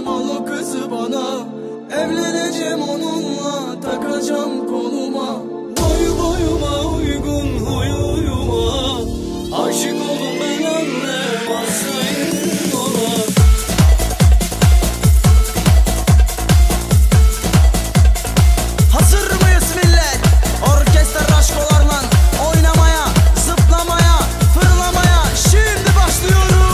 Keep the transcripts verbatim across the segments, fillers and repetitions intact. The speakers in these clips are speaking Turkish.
lazım, al o kızı bana. Evleneceğim onunla, takacağım koluma. Boyu boyuma uygun huyuma, aşık olun ben anne, hastayım ona. Hazır mıyız millet? Orkestra aşkolarla oynamaya, zıplamaya, fırlamaya şimdi başlıyoruz.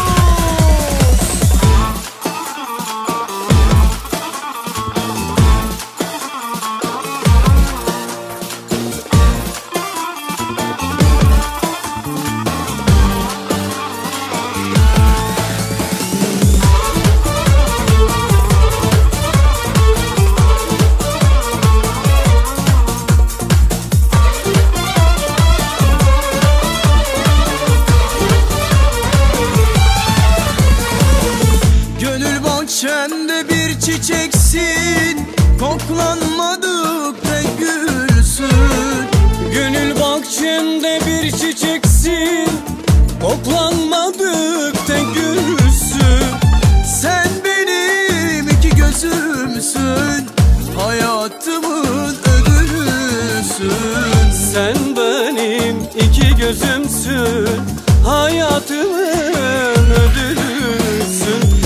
Bahçemde bir çiçeksin, koklanmadıkça gülsün. Gönül bahçemde bir çiçeksin, koklanmadıkça gülsün. Sen benim iki gözümsün, hayatımın ödülüsün. Sen benim iki gözümsün, hayatımın ödülüsün.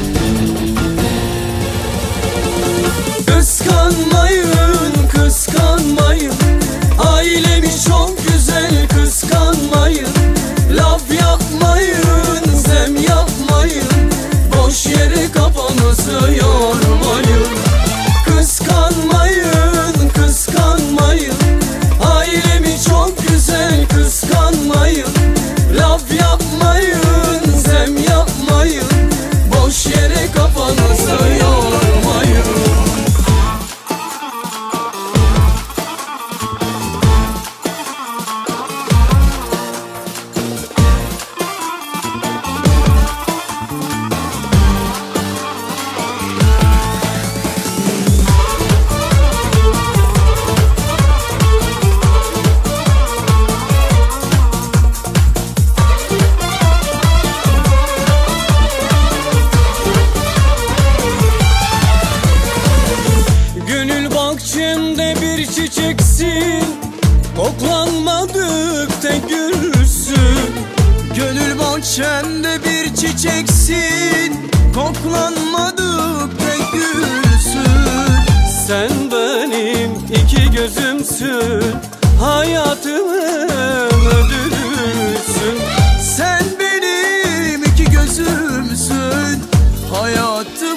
Kıskanmayın, kıskanmayın, ailemi çok güzel kıskanmayın. Laf yapmayın, zem yapmayın, boş yere kafanızı yormayın. Kıskanmayın, kıskanmayın, ailemi çok güzel kıskanmayın. Laf yapmayın, zem yapmayın, boş yere kafanızı yormayın. Bahçemde bir çiçeksin, koklanmadıkça gülsün. Gönül bahçemde bir çiçeksin, koklanmadıkça gülsün. Sen benim iki gözümsün, hayatımın ödülüsün. Sen benim iki gözümsün, hayatım